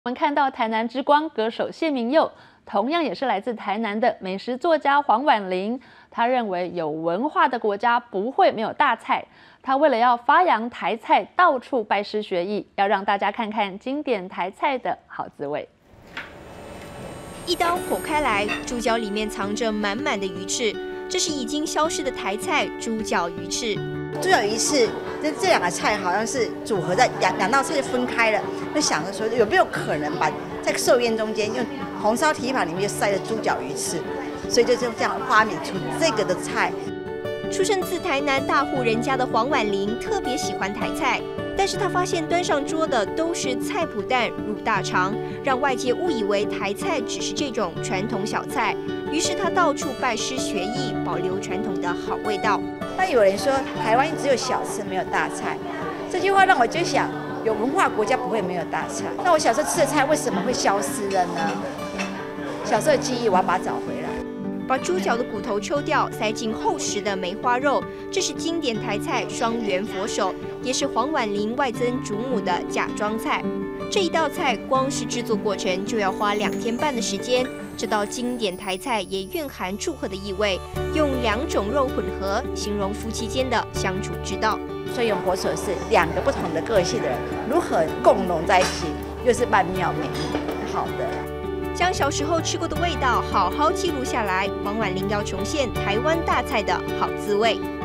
我们看到台南之光歌手谢明佑，同样也是来自台南的美食作家黄婉玲。他认为有文化的国家不会没有大菜。他为了要发扬台菜，到处拜师学艺，要让大家看看经典台菜的好滋味。 一刀剖开来，猪脚里面藏着满满的鱼翅，这是已经消失的台菜猪脚鱼翅。 猪脚鱼翅，这两个菜好像是组合在两道菜就分开了。就想着说，有没有可能把在寿宴中间用红烧蹄膀里面就塞了猪脚鱼翅，所以就这样发明出这个的菜。 出生自台南大户人家的黄婉玲特别喜欢台菜，但是她发现端上桌的都是菜脯蛋、卤大肠，让外界误以为台菜只是这种传统小菜。于是她到处拜师学艺，保留传统的好味道。 那有人说台湾只有小吃没有大菜，这句话让我就想，有文化国家不会没有大菜。那我小时候吃的菜为什么会消失了呢？小时候的记忆我要把它找回来。 把猪脚的骨头抽掉，塞进厚实的梅花肉，这是经典台菜双元佛手，也是黄婉玲外曾祖母的嫁妆菜。这一道菜光是制作过程就要花2天半的时间。这道经典台菜也蕴含祝贺的意味，用2种肉混合，形容夫妻间的相处之道。 所以用佛手是2个不同的个性的人如何共融在一起，又是曼妙美丽好的。 将小时候吃过的味道好好记录下来，黄婉玲要重现台湾大菜的好滋味。